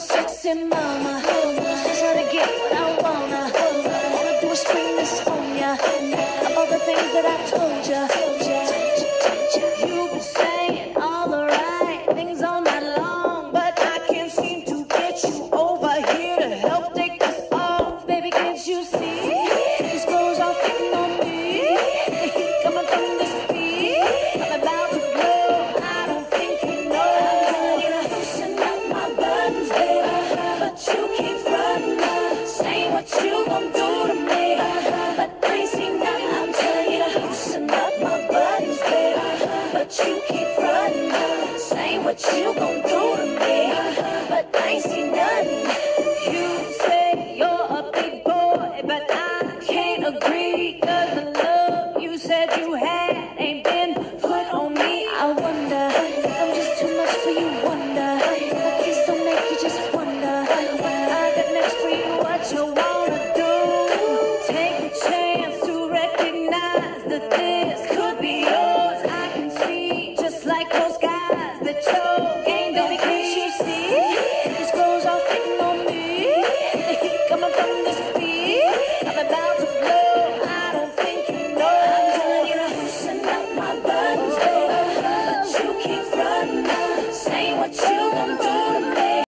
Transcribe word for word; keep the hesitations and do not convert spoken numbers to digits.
sexy mama. Just trying to get what I wanna. All I do is spring this on ya. All the things that I told ya. You